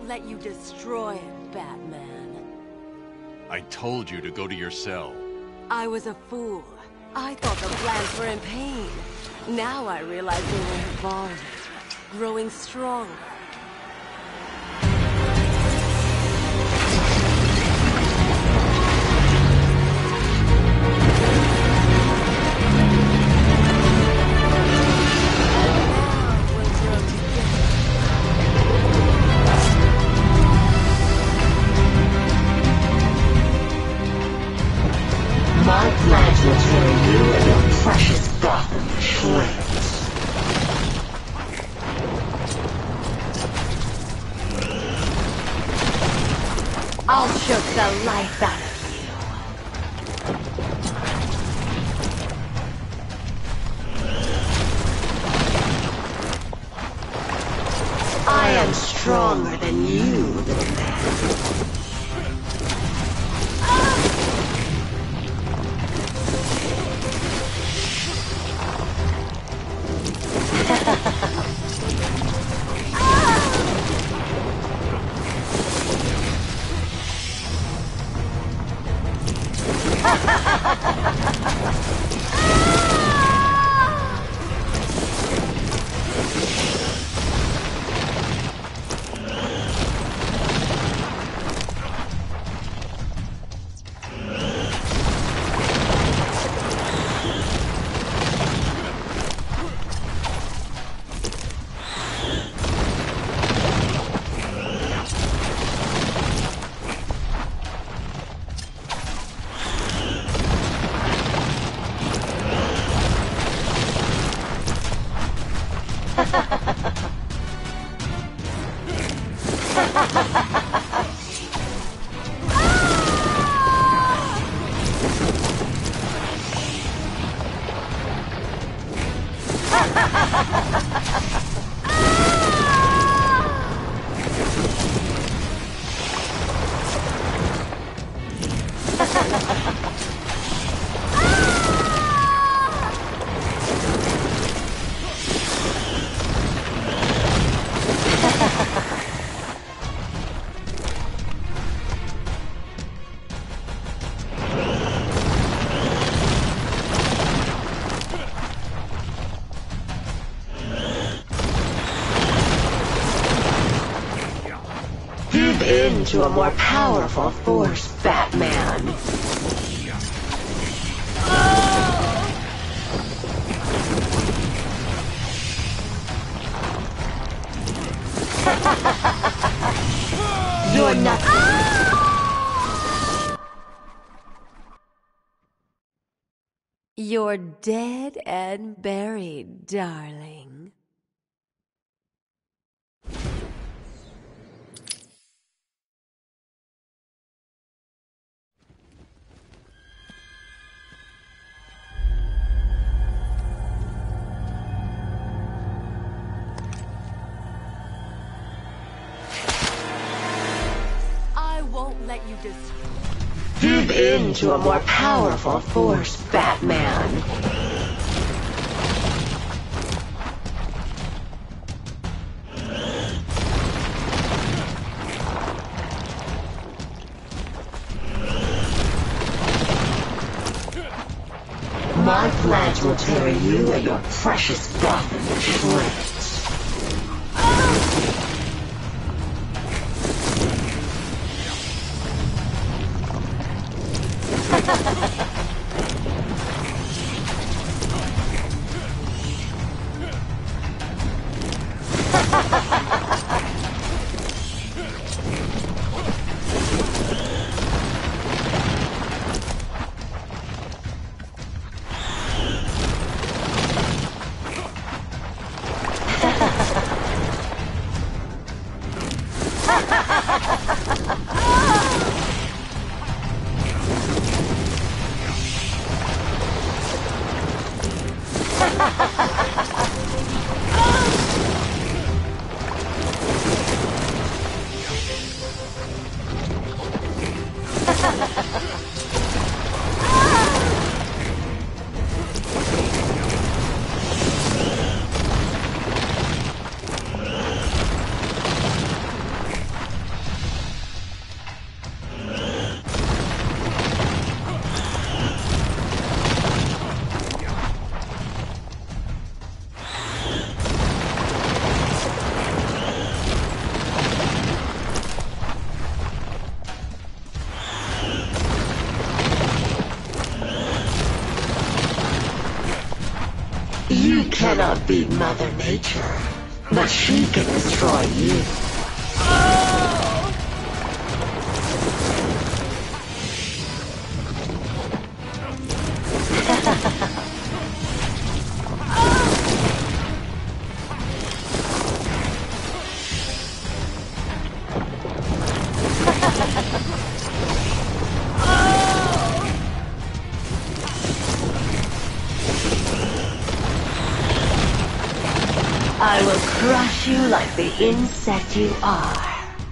won't let you destroy it, Batman. I told you to go to your cell. I was a fool. I thought the plants were in pain. Now I realize they were evolving, growing stronger. My plans will tear you and your precious Gotham to shreds. I'll choke the life out of you. I am stronger than you, little man. Into a more powerful force, Batman. You're not... You're dead and buried, darling. Let you give in to a more powerful force, Batman. My plans will tear you and your precious Gotham to shreds. cannot beat Mother Nature, but she can destroy you. I will crush you like the insect you are.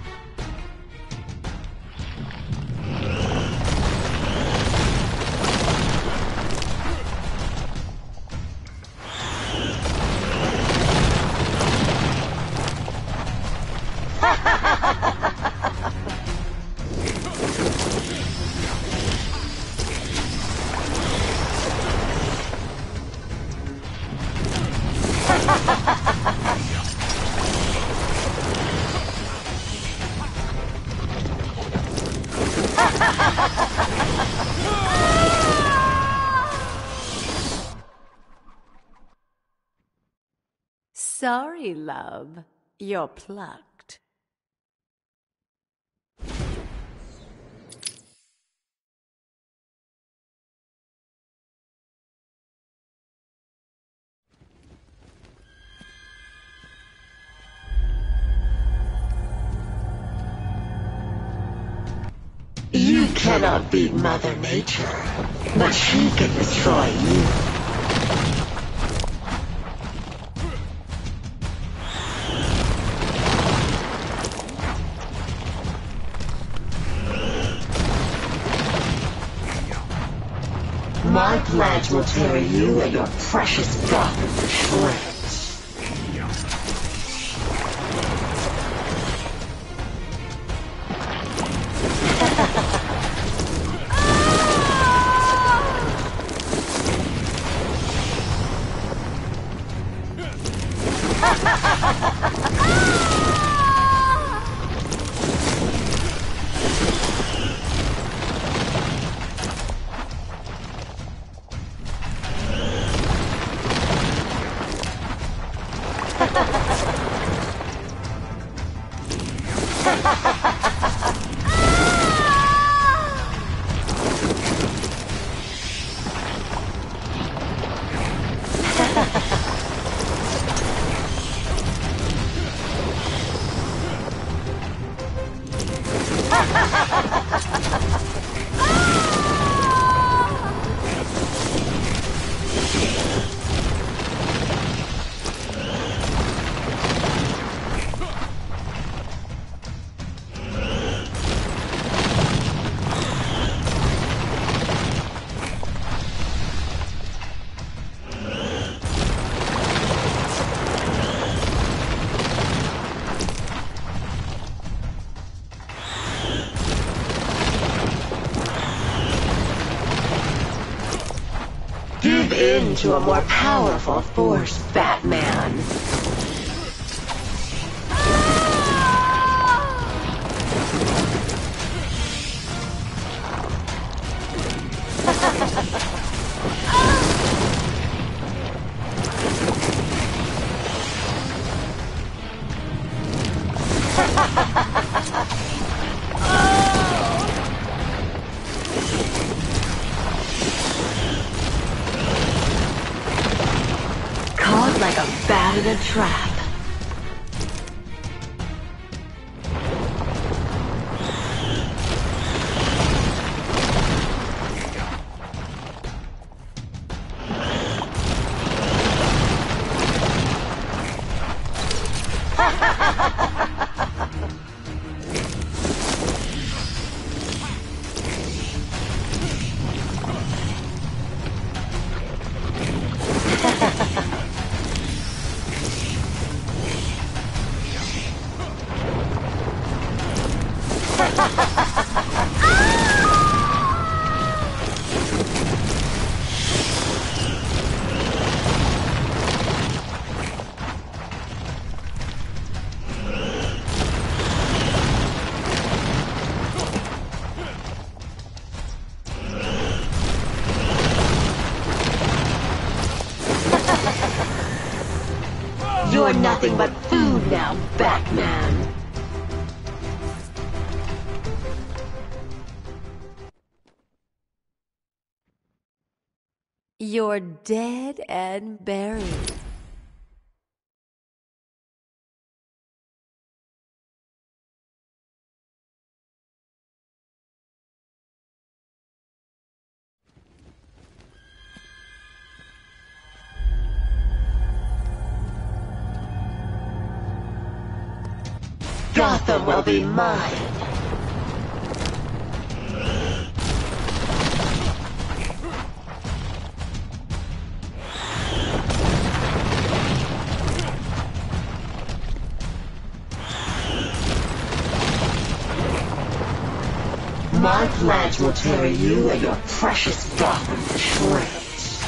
Sorry, love. You're plucked. You cannot beat Mother Nature, but she can destroy you. My pledge will tear you and your precious Gotham to shreds. Give in to a more powerful force, Batman. Caught like a bat in a trap. You're nothing but food now, Batman. You're dead and buried. Gotham will be mine. My plans will tear you and your precious Gotham to shreds.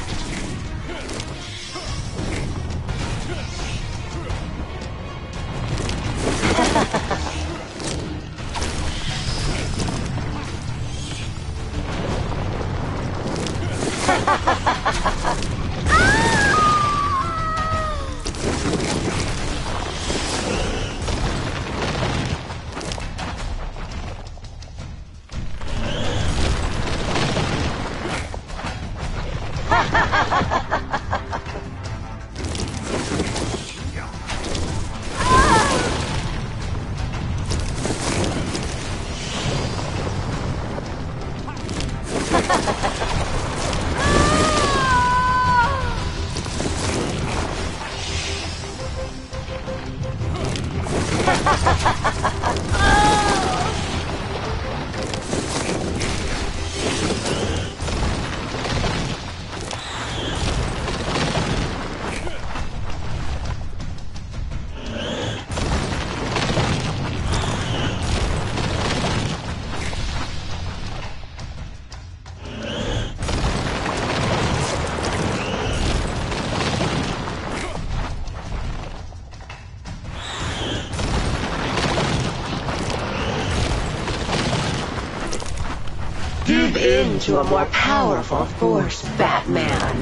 Give in to a more powerful force, Batman.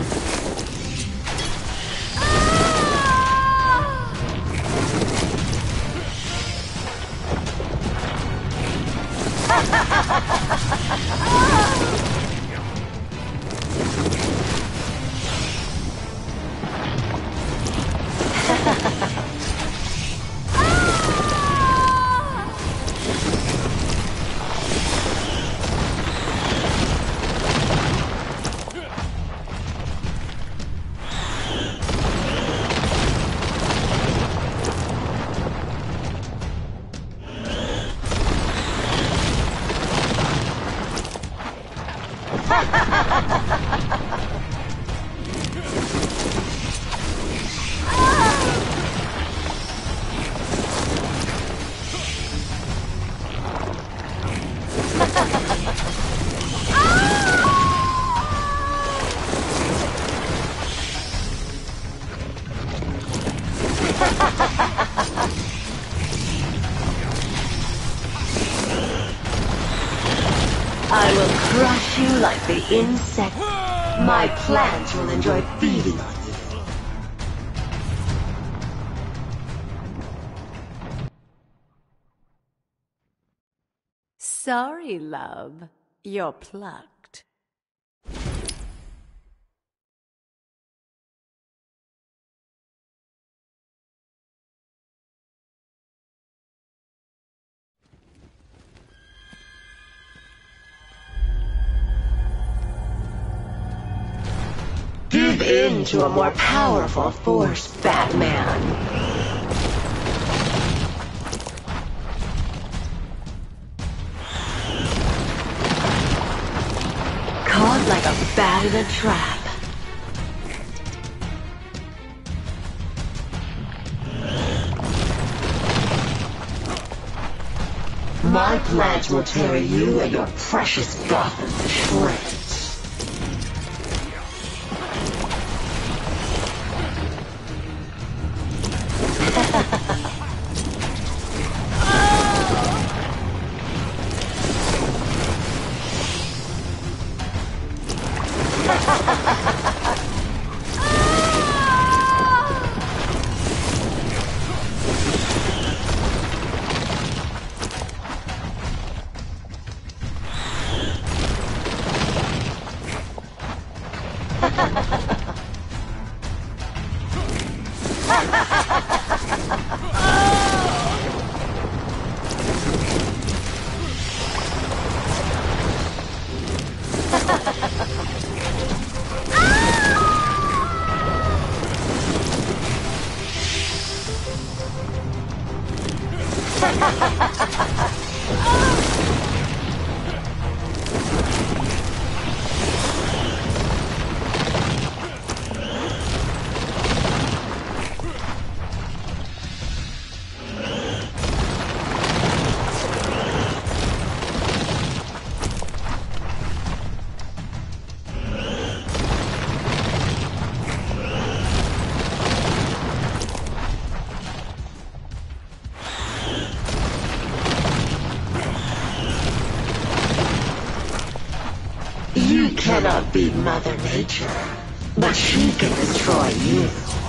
I will crush you like the insect. My plants will enjoy feeding on you. Sorry, love. You're plucked. Give in to a more powerful force, Batman. Caught like a bat in a trap. My plans will tear you and your precious Gotham to shreds. You cannot beat Mother Nature, but she can destroy you.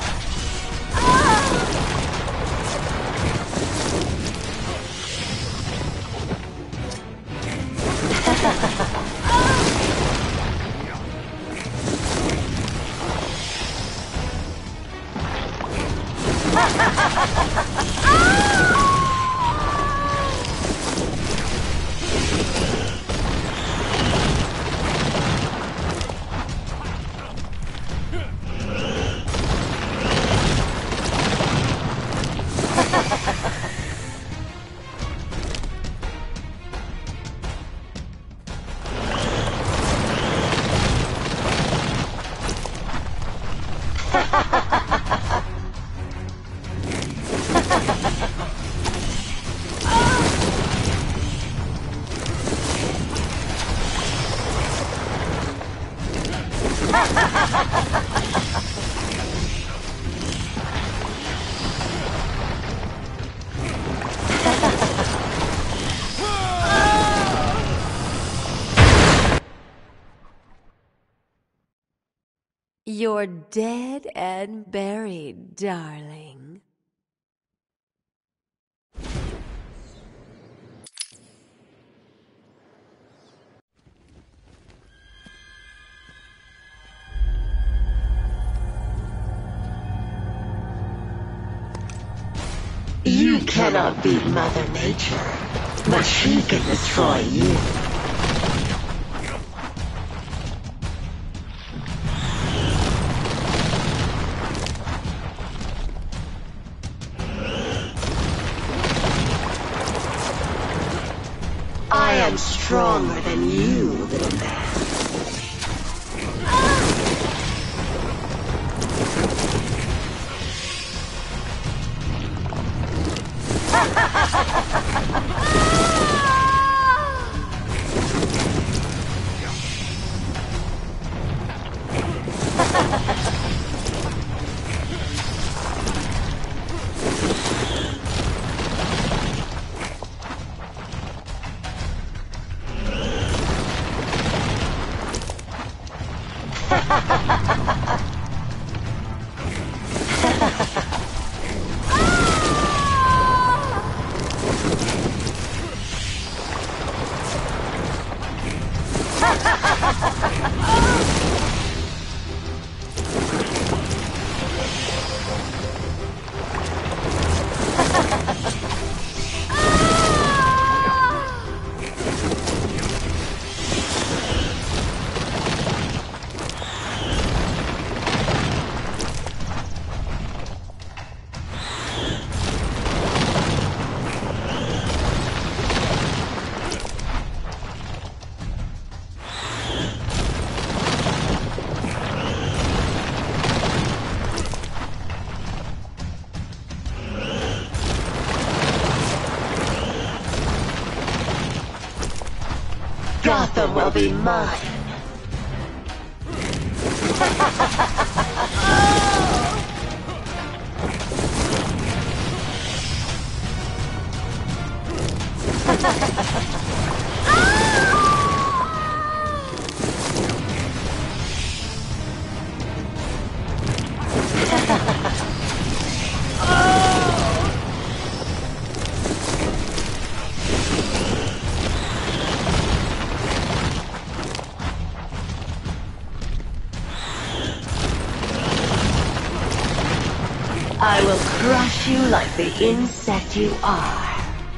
You're dead and buried, darling. You cannot beat Mother Nature, but she can destroy you. I am stronger than you, little man. Gotham will be mine. I will crush you like the insect you are.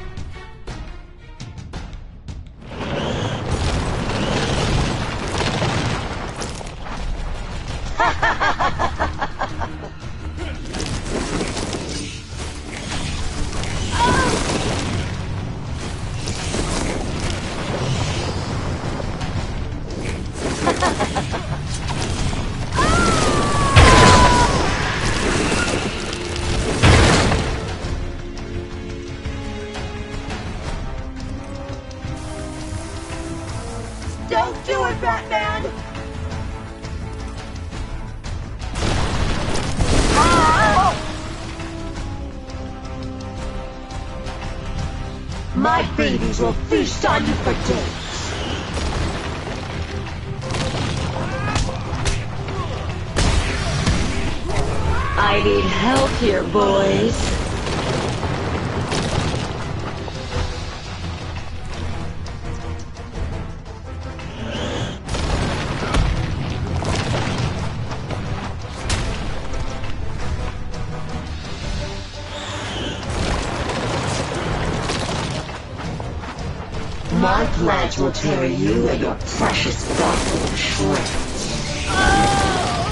Don't do it, Batman! My babies will feast on you for days. I need help here, boys. My plant will tear you and your precious body to shreds.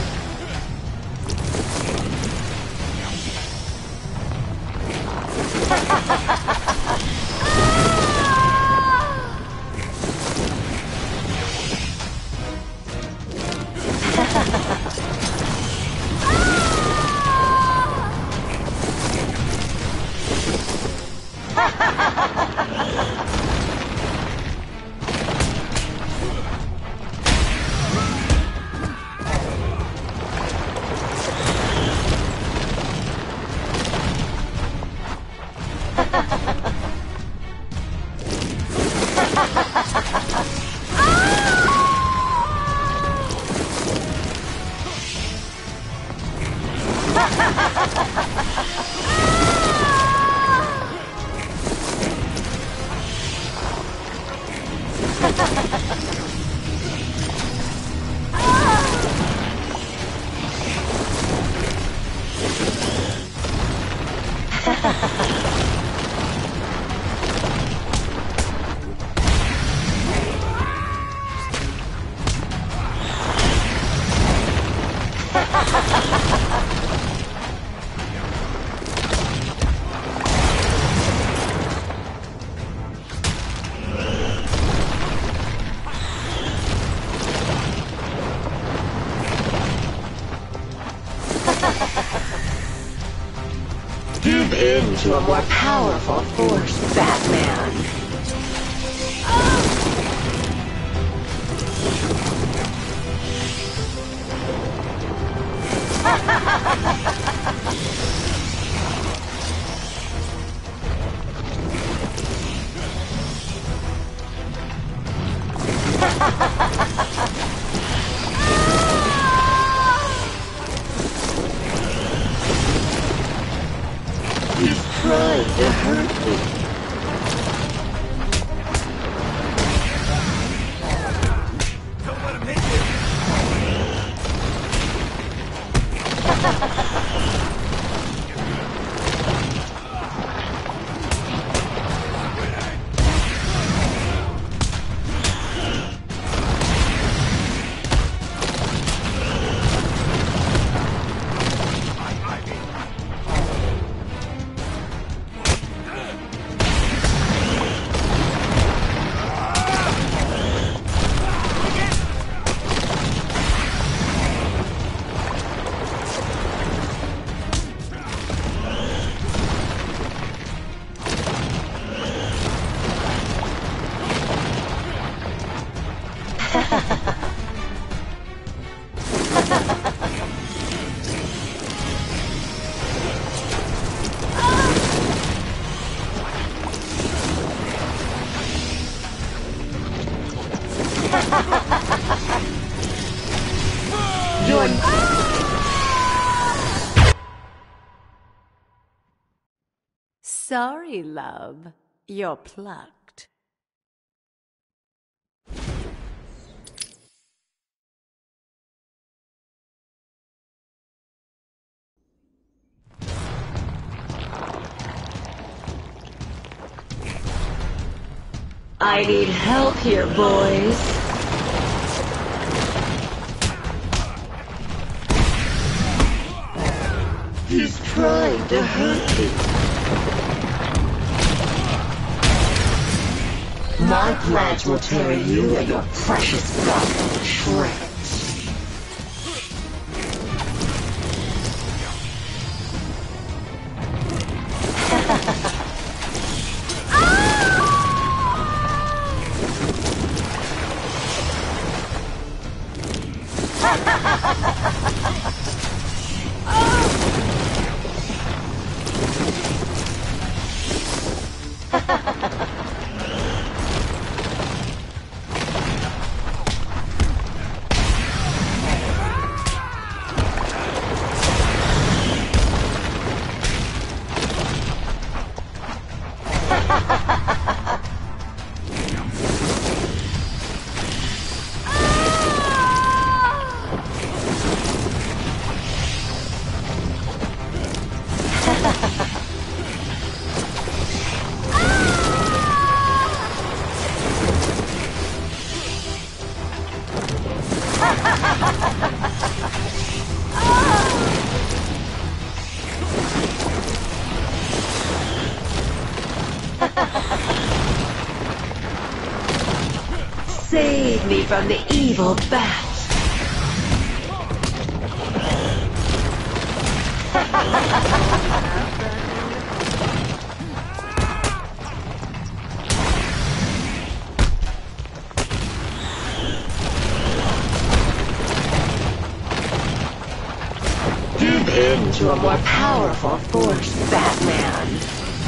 Give in to a more powerful force, Batman. He's trying to hurt me. Don't let him hit you! Sorry, love. You're plucked. I need help here, boys. He's trying to hurt me. My plans will tear you and your precious body to shreds. Save me from the evil bat. Give in to a more powerful force, Batman.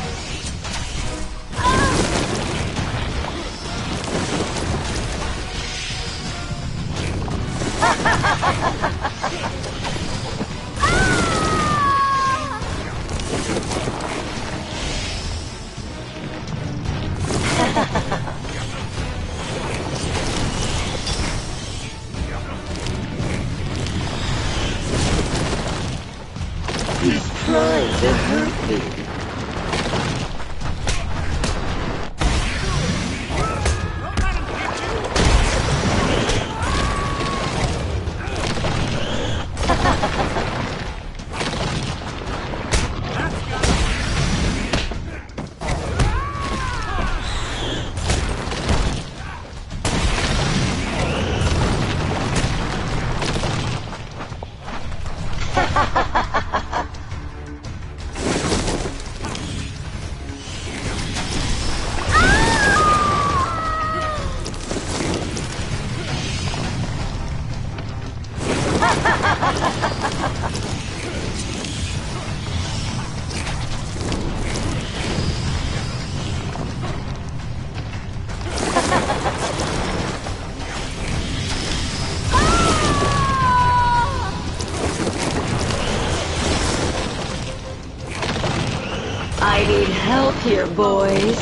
He's trying to hurt me. I need help here, boys.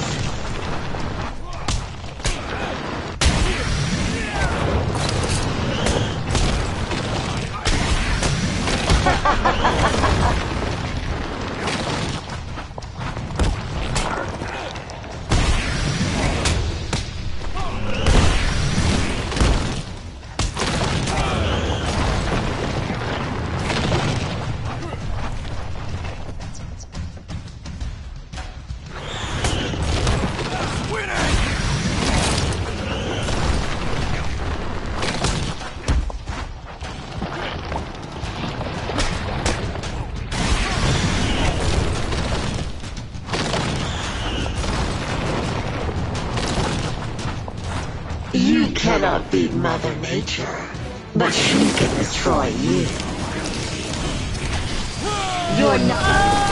You cannot beat Mother Nature, but she can destroy you. You're not...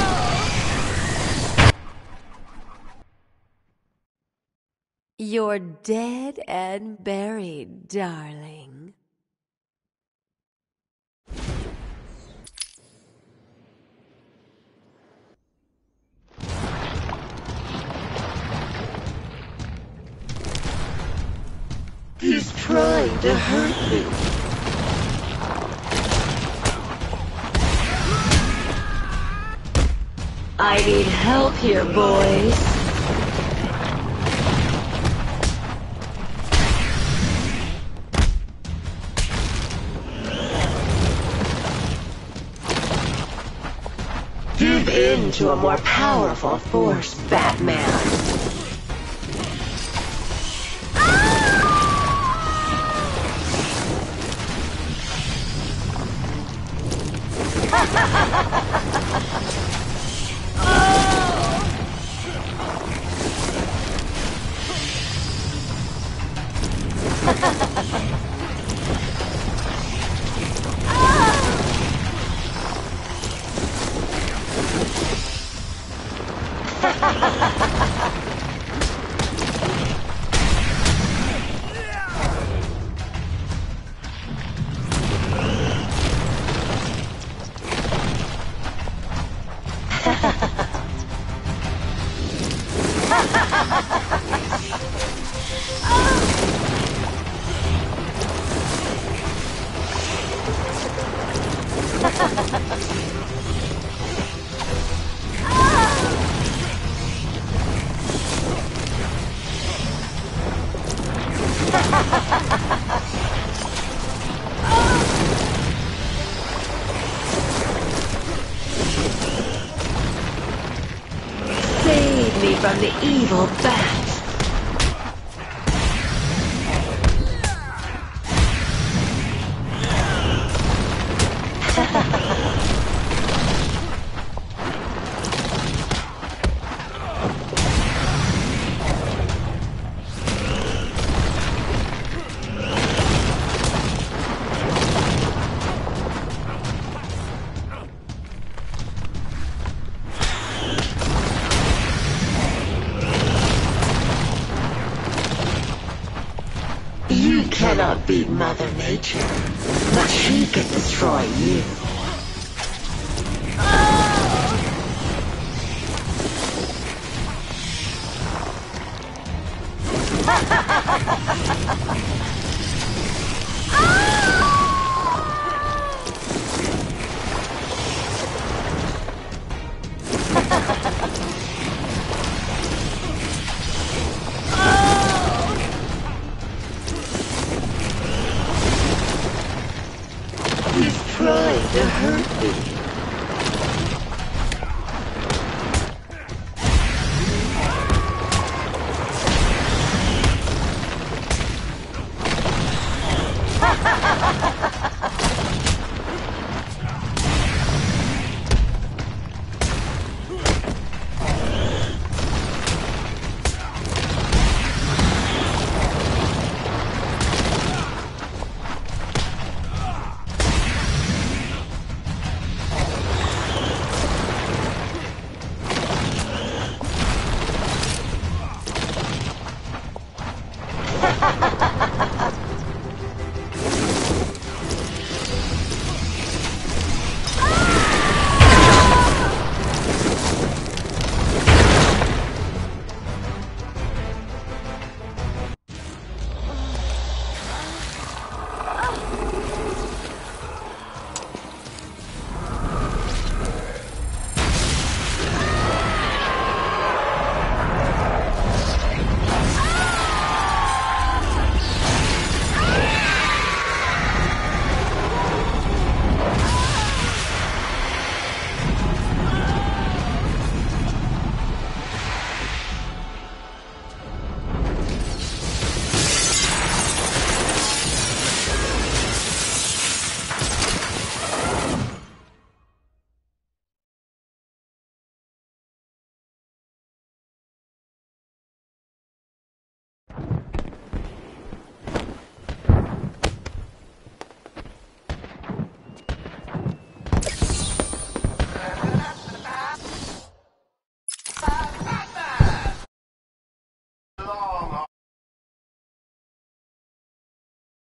You're dead and buried, darling. He's trying to hurt me. I need help here, boys. Give in to a more powerful force, Batman. Save me from the evil bat. You cannot beat Mother Nature, but she can destroy you. He's trying to hurt me.